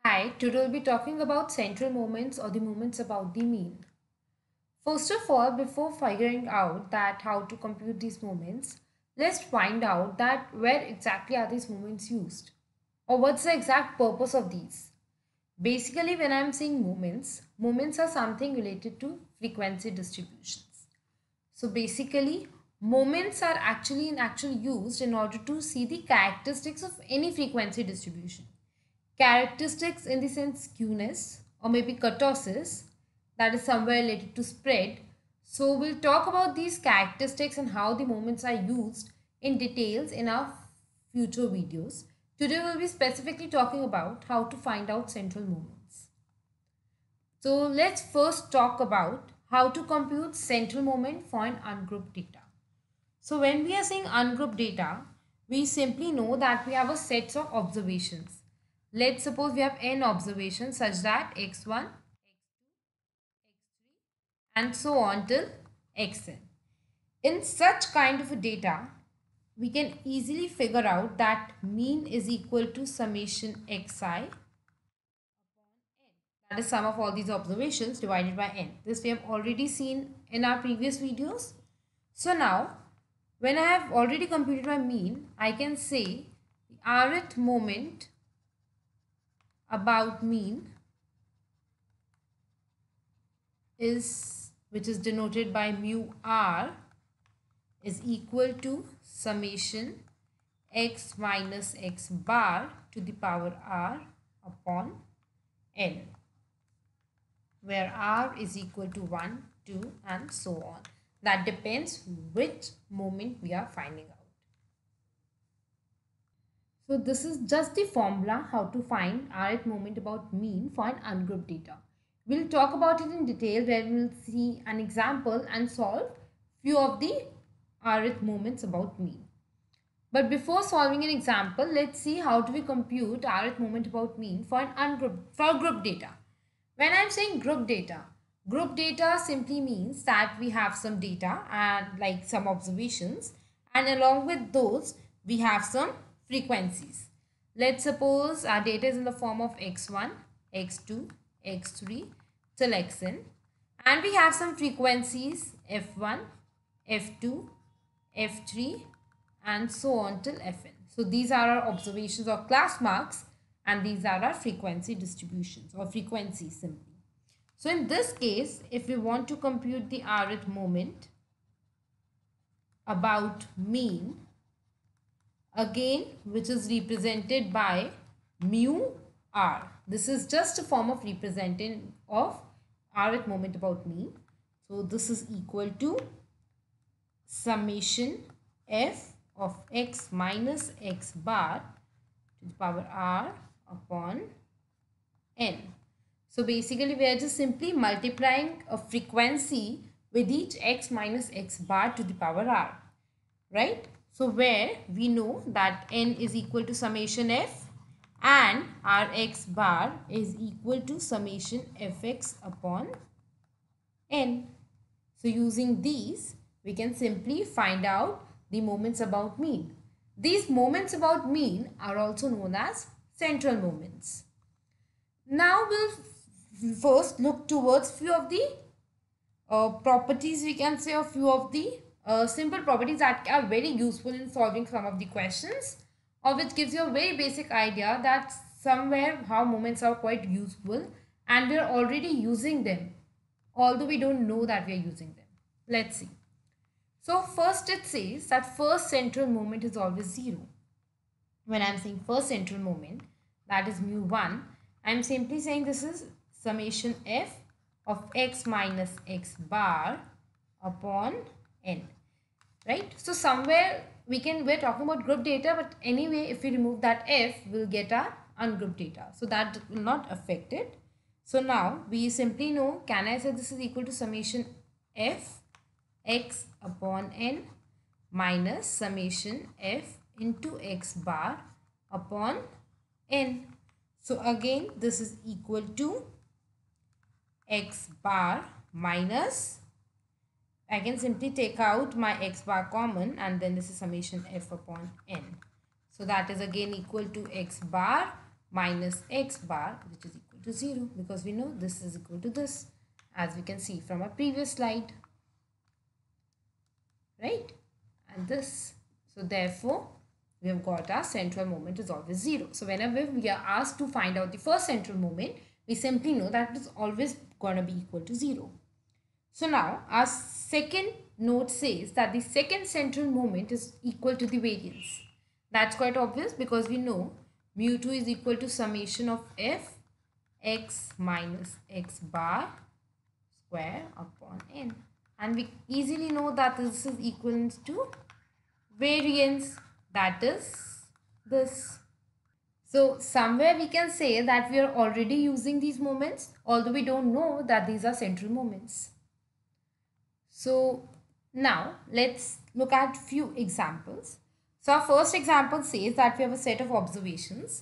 Hi, today we'll be talking about central moments or the moments about the mean. First of all, before figuring out that how to compute these moments, let's find out that where exactly are these moments used or what's the exact purpose of these. Basically, when I'm saying moments, moments are something related to frequency distributions. So basically, moments are actually in actual used in order to see the characteristics of any frequency distribution. Characteristics in the sense skewness or maybe kurtosis, that is somewhere related to spread. So we'll talk about these characteristics and how the moments are used in details in our future videos. Today we'll be specifically talking about how to find out central moments. So let's first talk about how to compute central moment for an ungrouped data. So when we are saying ungrouped data, we simply know that we have a set of observations. Let's suppose we have n observations such that x1, and so on till xn. In such kind of a data, we can easily figure out that mean is equal to summation xi, that is sum of all these observations divided by n. This we have already seen in our previous videos. So now, when I have already computed my mean, I can say the rth moment about mean is, which is denoted by mu r, is equal to summation x minus x bar to the power r upon n, where r is equal to 1, 2 and so on. That depends which moment we are finding out. So this is just the formula how to find rth moment about mean for an ungrouped data. We'll talk about it in detail where we'll see an example and solve few of the rth moments about mean. But before solving an example, let's see how do we compute rth moment about mean for an ungrouped, for group data. When I'm saying group data simply means that we have some data and like some observations, and along with those we have some frequencies. Let's suppose our data is in the form of x1, x2, x3 till xn, and we have some frequencies f1, f2, f3 and so on till fn. So these are our observations or class marks, and these are our frequency distributions or frequencies simply. So in this case, if we want to compute the rth moment about mean, again which is represented by mu r. This is just a form of representing of rth moment about mean. So this is equal to summation f of x minus x bar to the power r upon n. So basically we are just simply multiplying a frequency with each x minus x bar to the power r, right? So where we know that n is equal to summation f and rx bar is equal to summation fx upon n. So using these, we can simply find out the moments about mean. These moments about mean are also known as central moments. Now we'll first look towards few of the properties, we can say, a few of the simple properties that are very useful in solving some of the questions, or which gives you a very basic idea that somewhere how moments are quite useful and we're already using them, although we don't know that we are using them. Let's see. So first it says that first central moment is always 0. When I'm saying first central moment, that is mu1, I'm simply saying this is summation f of x minus x bar upon n, right? So somewhere we're talking about group data, but anyway if we remove that f, we'll get our ungrouped data, so that will not affect it. So now we simply know, can I say this is equal to summation f x upon n minus summation f into x bar upon n. So again this is equal to x bar minus, I can simply take out my x bar common, and then this is summation f upon n. So that is again equal to x bar minus x bar, which is equal to 0, because we know this is equal to this, as we can see from our previous slide, right? And this. So therefore, we have got our central moment is always 0. So whenever we are asked to find out the first central moment, we simply know that it is always going to be equal to 0. So now our second note says that the second central moment is equal to the variance. That's quite obvious because we know mu2 is equal to summation of f x minus x bar square upon n. And we easily know that this is equivalent to variance, that is this. So somewhere we can say that we are already using these moments, although we don't know that these are central moments. So now let's look at few examples. So our first example says that we have a set of observations.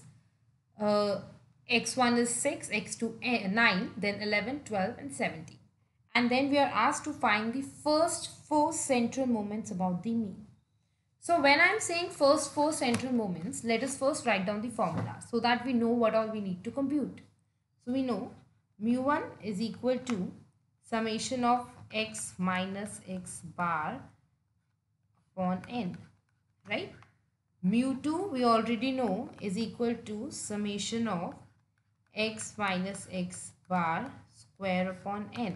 X1 is 6, x2 9, then 11, 12 and 17. And then we are asked to find the first 4 central moments about the mean. So when I am saying first 4 central moments, let us first write down the formula so that we know what all we need to compute. So we know mu1 is equal to summation of x minus x bar upon n, right? Mu2 we already know is equal to summation of x minus x bar square upon n.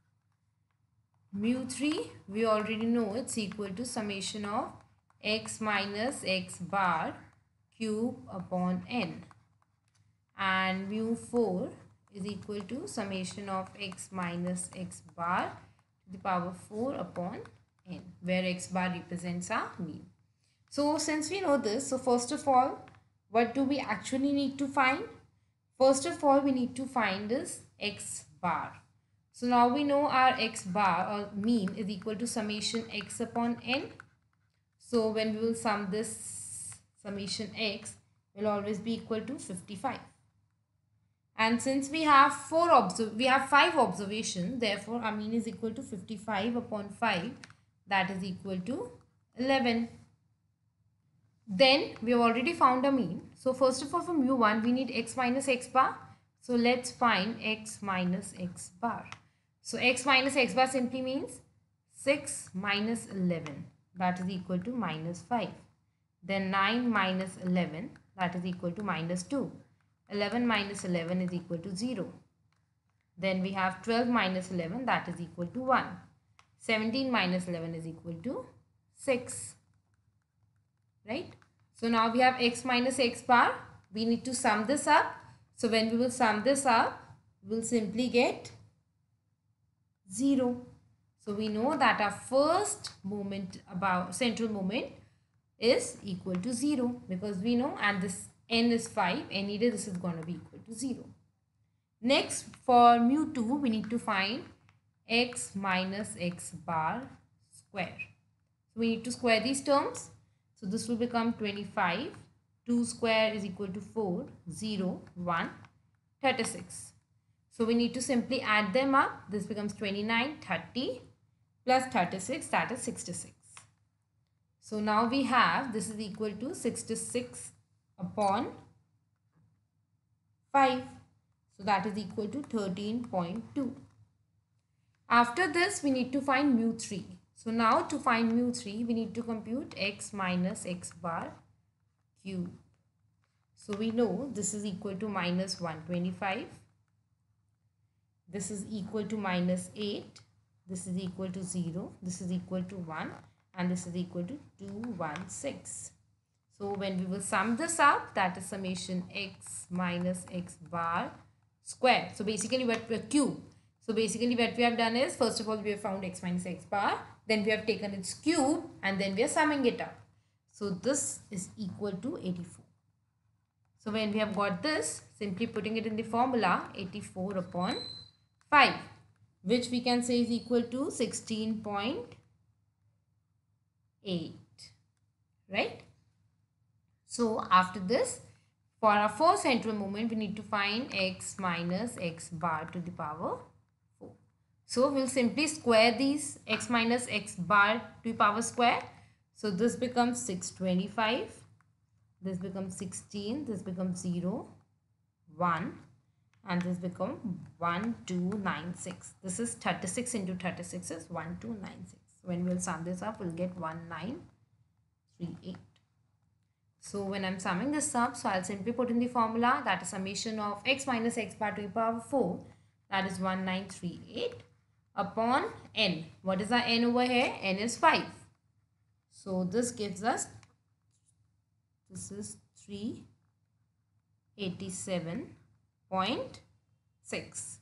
Mu3 we already know it's equal to summation of x minus x bar cube upon n. And mu4 is equal to summation of x minus x bar to the power 4 upon n, where x bar represents our mean. So since we know this, so first of all, what do we actually need to find? First of all, we need to find is x bar. So now we know our x bar or mean is equal to summation x upon n. So when we will sum this, summation x will always be equal to 55. And since we have 5 observations, therefore our mean is equal to 55 upon 5, that is equal to 11. Then we have already found a mean. So first of all, for mu1 we need x minus x bar. So let's find x minus x bar. So x minus x bar simply means 6 minus 11, that is equal to minus 5. Then 9 minus 11, that is equal to minus 2. 11 minus 11 is equal to 0. Then we have 12 minus 11, that is equal to 1. 17 minus 11 is equal to 6. Right? So now we have x minus x bar. We need to sum this up. So when we will sum this up, we will simply get 0. So we know that our first moment about central moment is equal to 0 because we know, and this n is 5, any day this is going to be equal to 0. Next, for mu2 we need to find x minus x bar square. So we need to square these terms. So this will become 25. 2 square is equal to 4, 0, 1, 36. So we need to simply add them up. This becomes 29, 30 plus 36, that is 66. So now we have this is equal to 66 upon 5. So that is equal to 13.2. After this we need to find mu3. So now to find mu3 we need to compute x minus x bar cube. So we know this is equal to minus 125. This is equal to minus 8. This is equal to 0. This is equal to 1. And this is equal to 216. So when we will sum this up, that is summation x minus x bar square. So basically what we cube. So basically what we have done is, first of all we have found x minus x bar. Then we have taken its cube and then we are summing it up. So this is equal to 84. So when we have got this, simply putting it in the formula, 84 upon 5, which we can say is equal to 16.8, right? So after this, for our first central moment, we need to find x minus x bar to the power 4. So we'll simply square these x minus x bar to the power square. So this becomes 625. This becomes 16. This becomes 0. 1 and this become 1296. This is 36 into 36 is 1296. When we'll sum this up, we'll get 1938. So when I'm summing this up, so I'll simply put in the formula, that is summation of x minus x bar to the power 4, that is 1938 upon n. What is our n over here? N is 5. So this gives us, this is 387.6.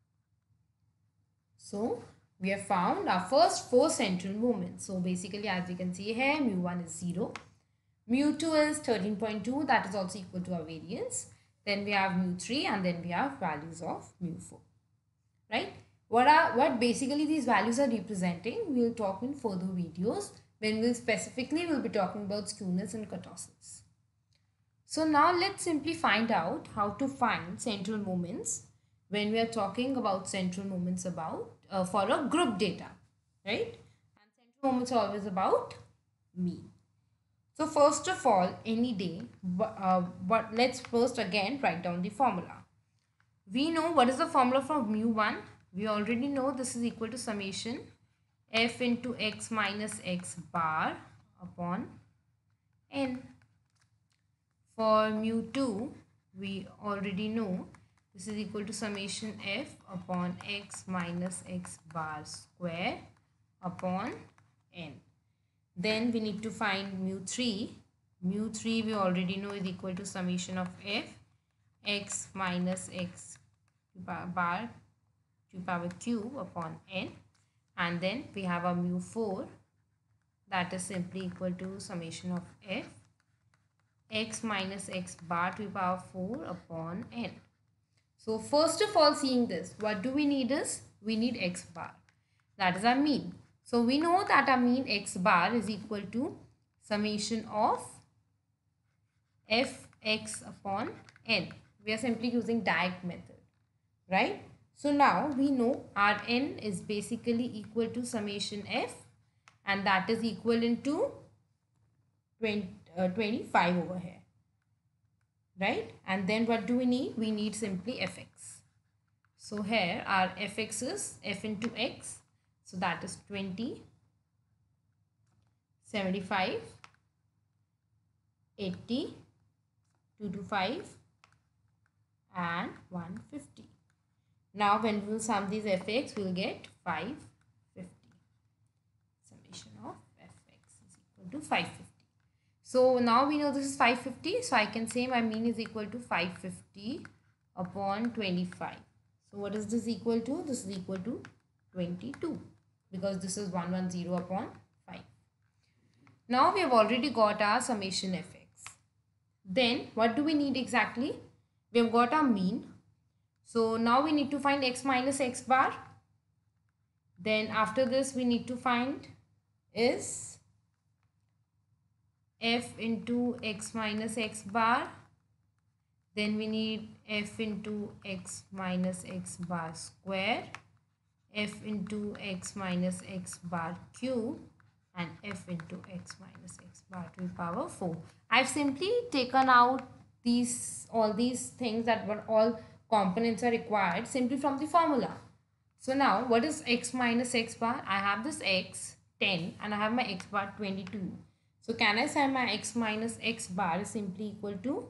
So we have found our first 4 central moments. So basically, as you can see here, mu1 is 0. Mu2 is 13.2, that is also equal to our variance. Then we have mu3 and then we have values of mu4. Right? What basically these values are representing, we will talk in further videos when we'll be talking about skewness and kurtosis. So now let's simply find out how to find central moments when we are talking about central moments about for a group data, right? And central moments are always about mean. So first of all, any day, but let's first again write down the formula. We know what is the formula for mu1. We already know this is equal to summation f into x minus x bar upon n. For mu2, we already know this is equal to summation f upon x minus x bar square upon n. Then we need to find mu3. Mu3 we already know is equal to summation of f x minus x bar to power cube upon n. And then we have a mu4, that is simply equal to summation of f x minus x bar to the power 4 upon n. So first of all, seeing this, what do we need is, we need x bar. That is our mean. So we know that our mean x bar is equal to summation of fx upon n. We are simply using Dirac method, right? So now we know our n is basically equal to summation f, and that is equivalent to 25 over here, right? And then what do we need? We need simply fx. So here our fx is f into x. So that is 20, 75, 80, 225 and 150. Now when we will sum these fx, we will get 550. Summation of fx is equal to 550. So now we know this is 550. So I can say my mean is equal to 550 upon 25. So what is this equal to? This is equal to 22. Because this is 110 upon 5. Now we have already got our summation fx. Then what do we need exactly? We have got our mean. So now we need to find x minus x bar. Then after this we need to find is f into x minus x bar. Then we need f into x minus x bar square, f into x minus x bar cube, and f into x minus x bar to the power 4. I've simply taken out all these things that were all components are required simply from the formula. So now what is x minus x bar? I have this x 10 and I have my x bar 22. So can I say my x minus x bar is simply equal to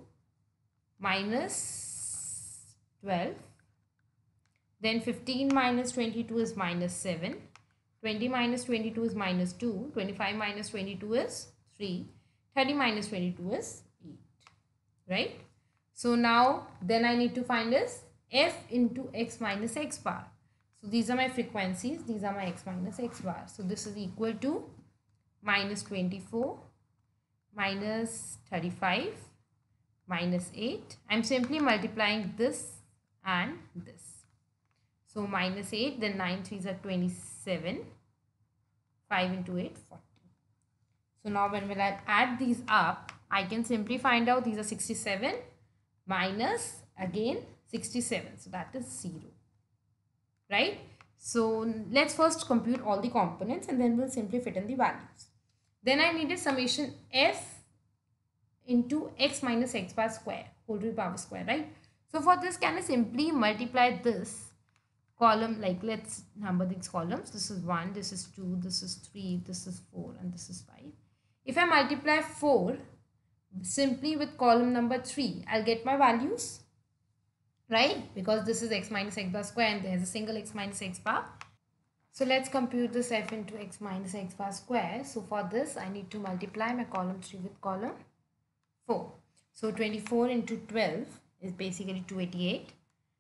minus 12. Then 15 minus 22 is minus 7. 20 minus 22 is minus 2. 25 minus 22 is 3. 30 minus 22 is 8. Right? So now then I need to find is f into x minus x bar. So these are my frequencies. These are my x minus x bar. So this is equal to minus 24, minus 35, minus 8. I'm simply multiplying this and this. So minus 8, then 9 3s are 27. 5 into 8, 40. So now when will I add these up, I can simply find out these are 67 minus again 67. So that is 0. Right? So let's first compute all the components and then we'll simply fit in the values. Then I needed summation f into x minus x bar square, whole to the power square, right? So for this, can I simply multiply this column, like let's number these columns. This is 1, this is 2, this is 3, this is 4, and this is 5. If I multiply 4 simply with column number 3, I'll get my values, right? Because this is x minus x bar square and there's a single x minus x bar. So let's compute this f into x minus x bar square. So for this, I need to multiply my column 3 with column 4. So 24 into 12 is basically 288.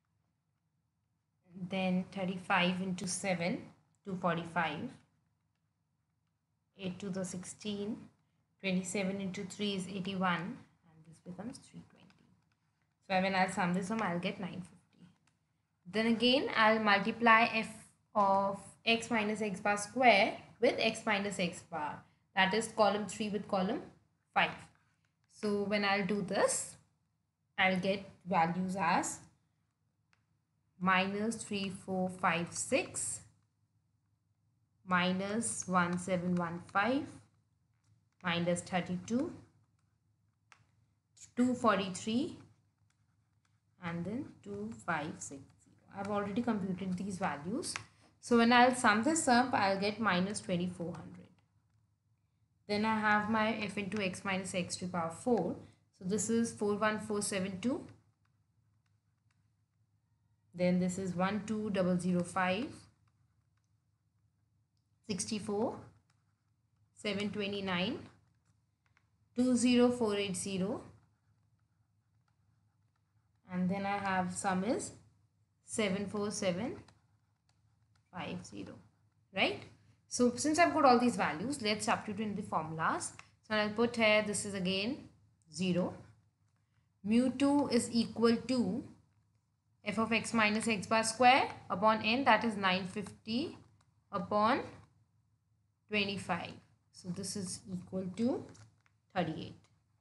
Then 35 into 7, 245. 8 to the 16. 27 into 3 is 81. And this becomes 320. So when I'll sum this up, I'll get 950. Then again, I'll multiply f of x minus x bar square with x minus x bar. That is column 3 with column 5. So when I'll do this, I'll get values as minus 3456, minus 1715, minus 32, 243, and then 2560. I've already computed these values. So when I'll sum this up, I'll get minus 2400. Then I have my f into x minus x to the power 4. So this is 41472. Then this is 12005, 64, 729, 20480. And then I have sum is 74750, right? So since I've got all these values, let's substitute in the formulas. So I'll put here, this is again 0. Mu2 is equal to f of x minus x bar square upon n, that is 950 upon 25. So this is equal to 38.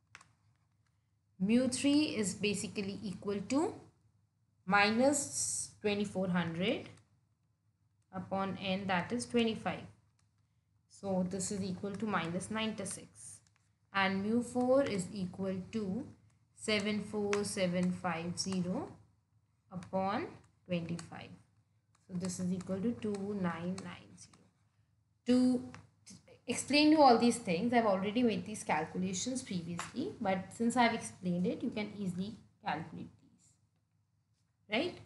Mu3 is basically equal to minus 2400 upon n, that is 25. So this is equal to minus 96. And mu4 is equal to 74750 upon 25. So this is equal to 2990. To explain you all these things, I've already made these calculations previously, but since I've explained it, you can easily calculate these, right?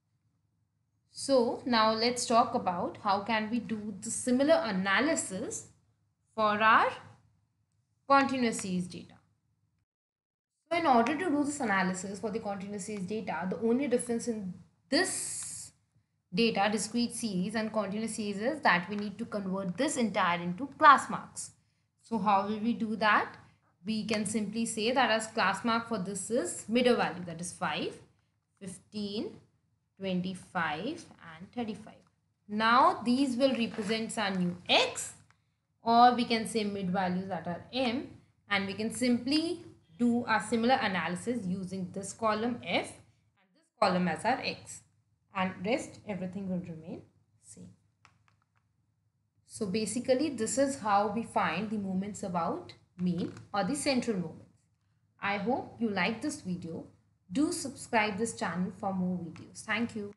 So now let's talk about how can we do the similar analysis for our continuous series data. So in order to do this analysis for the continuous series data, the only difference in this data, discrete series and continuous series, is that we need to convert this entire into class marks. So how will we do that? We can simply say that as class mark for this is middle value, that is 5, 15, 25 and 35. Now these will represent our new x, or we can say mid values that are m, and we can simply do a similar analysis using this column f and this column as our x, and rest everything will remain same. So basically this is how we find the moments about mean or the central moments. I hope you like this video. Do subscribe this channel for more videos. Thank you.